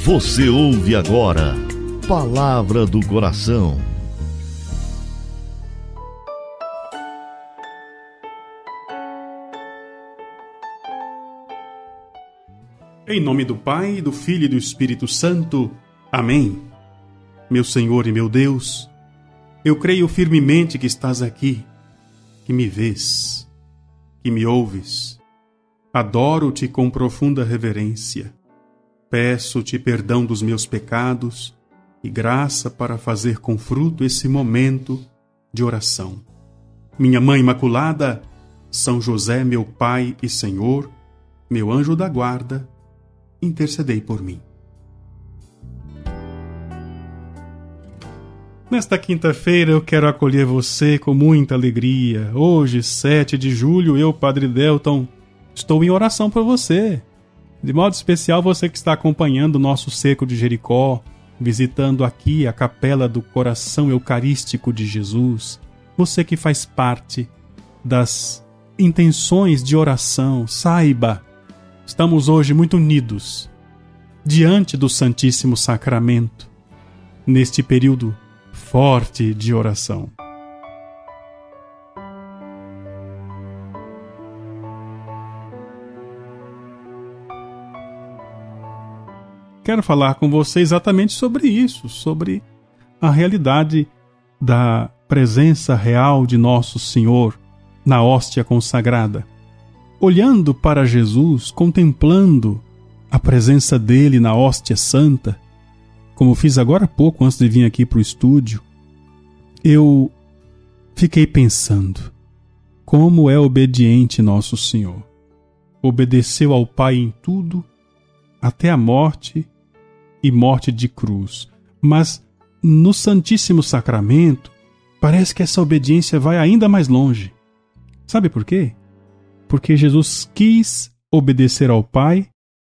Você ouve agora Palavra do Coração. Em nome do Pai, do Filho e do Espírito Santo. Amém. Meu Senhor e meu Deus, eu creio firmemente que estás aqui, que me vês, que me ouves. Adoro-te com profunda reverência. Peço-te perdão dos meus pecados e graça para fazer com fruto esse momento de oração. Minha Mãe Imaculada, São José, meu Pai e Senhor, meu anjo da guarda, intercedei por mim. Nesta quinta-feira eu quero acolher você com muita alegria. Hoje, 7 de julho, eu, Padre Delton, estou em oração por você. De modo especial, você que está acompanhando o nosso Cerco de Jericó, visitando aqui a Capela do Coração Eucarístico de Jesus, você que faz parte das intenções de oração, saiba, estamos hoje muito unidos diante do Santíssimo Sacramento, neste período forte de oração. Quero falar com você exatamente sobre isso, sobre a realidade da presença real de Nosso Senhor na hóstia consagrada. Olhando para Jesus, contemplando a presença dele na hóstia santa, como fiz agora há pouco antes de vir aqui para o estúdio, eu fiquei pensando como é obediente Nosso Senhor. Obedeceu ao Pai em tudo, até a morte e morte de cruz. Mas no Santíssimo Sacramento, parece que essa obediência vai ainda mais longe. Sabe por quê? Porque Jesus quis obedecer ao Pai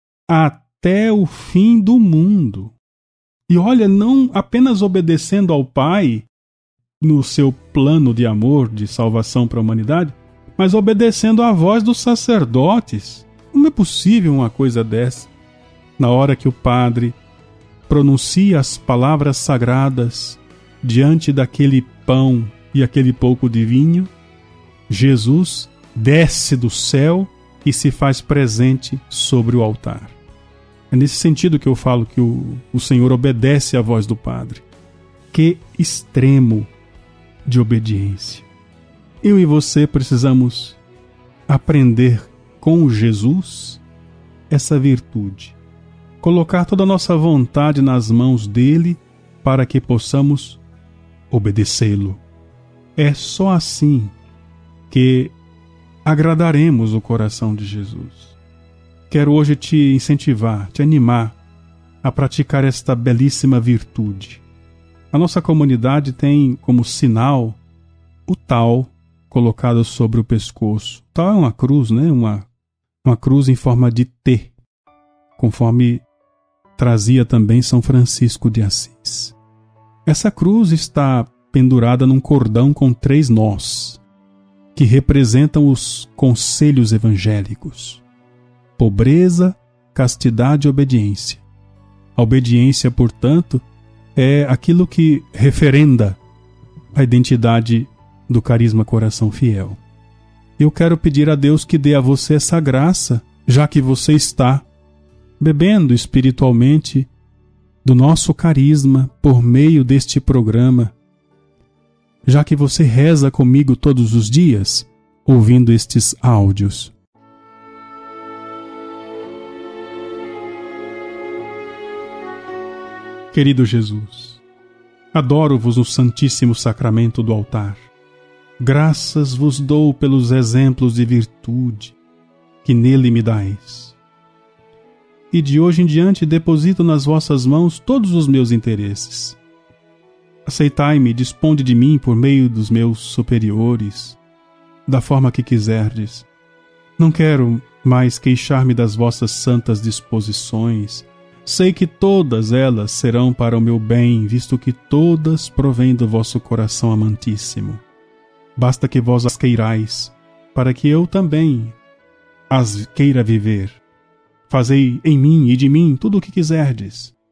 até o fim do mundo. E olha, não apenas obedecendo ao Pai no seu plano de amor, de salvação para a humanidade, mas obedecendo à voz dos sacerdotes. Como é possível uma coisa dessa? Na hora que o padre pronuncia as palavras sagradas diante daquele pão e aquele pouco de vinho, Jesus desce do céu e se faz presente sobre o altar. É nesse sentido que eu falo que o Senhor obedece à voz do Padre. Que extremo de obediência! Eu e você precisamos aprender com Jesus essa virtude. Colocar toda a nossa vontade nas mãos dele para que possamos obedecê-lo. É só assim que agradaremos o coração de Jesus. Quero hoje te incentivar, te animar a praticar esta belíssima virtude. A nossa comunidade tem como sinal o tal colocado sobre o pescoço. O tal é uma cruz, né? Uma cruz em forma de T, conforme trazia também São Francisco de Assis. Essa cruz está pendurada num cordão com 3 nós, que representam os conselhos evangélicos: pobreza, castidade e obediência. A obediência, portanto, é aquilo que referenda a identidade do carisma Coração Fiel. Eu quero pedir a Deus que dê a você essa graça, já que você está bebendo espiritualmente do nosso carisma por meio deste programa, já que você reza comigo todos os dias, ouvindo estes áudios. Querido Jesus, adoro-vos no Santíssimo Sacramento do altar. Graças vos dou pelos exemplos de virtude que nele me dais. E de hoje em diante deposito nas vossas mãos todos os meus interesses. Aceitai-me, disponde de mim por meio dos meus superiores, da forma que quiserdes. Não quero mais queixar-me das vossas santas disposições. Sei que todas elas serão para o meu bem, visto que todas provêm do vosso coração amantíssimo. Basta que vós as queirais, para que eu também as queira viver. Fazei em mim e de mim tudo o que quiserdes,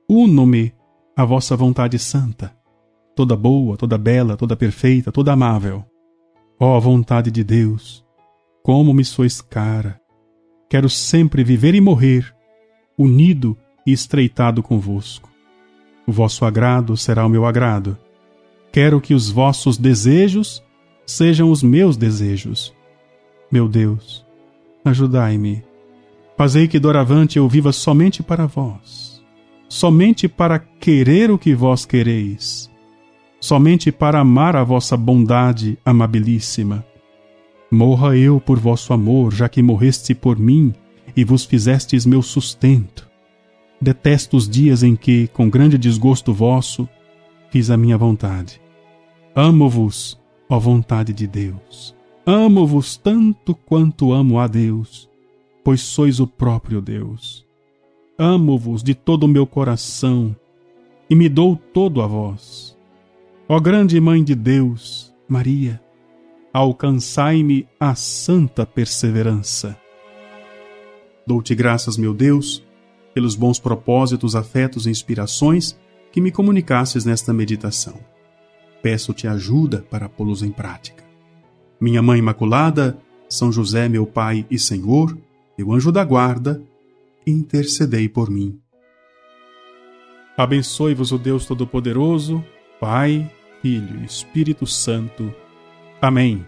Uno-me à vossa vontade santa, toda boa, toda bela, toda perfeita, toda amável. Ó vontade de Deus, como me sois cara! Quero sempre viver e morrer, unido e estreitado convosco. O vosso agrado será o meu agrado. Quero que os vossos desejos sejam os meus desejos. Meu Deus, ajudai-me. Fazei que doravante eu viva somente para vós, somente para querer o que vós quereis, somente para amar a vossa bondade amabilíssima. Morra eu por vosso amor, já que morreste por mim e vos fizestes meu sustento. Detesto os dias em que, com grande desgosto vosso, fiz a minha vontade. Amo-vos, ó vontade de Deus. Amo-vos tanto quanto amo a Deus, pois sois o próprio Deus. Amo-vos de todo o meu coração e me dou todo a vós. Ó grande Mãe de Deus, Maria, alcançai-me a santa perseverança. Dou-te graças, meu Deus, pelos bons propósitos, afetos e inspirações que me comunicastes nesta meditação. Peço-te ajuda para pô-los em prática. Minha Mãe Imaculada, São José, meu Pai e Senhor, meu anjo da guarda, intercedei por mim. Abençoe-vos o Deus Todo-Poderoso, Pai, Filho e Espírito Santo. Amém.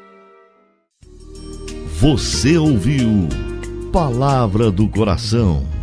Você ouviu Palavra do Coração.